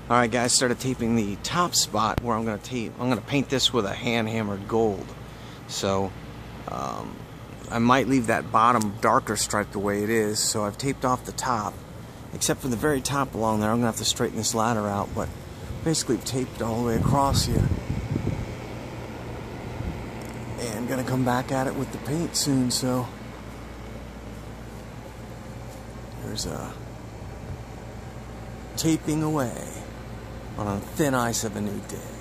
Alright guys, started taping the top spot where I'm going to paint this with a hand hammered gold. So I might leave that bottom darker stripe the way it is, so I've taped off the top. Except for the very top along there, I'm going to have to straighten this ladder out, but basically taped all the way across here. And going to come back at it with the paint soon, so there's a taping away on thin ice of a new day.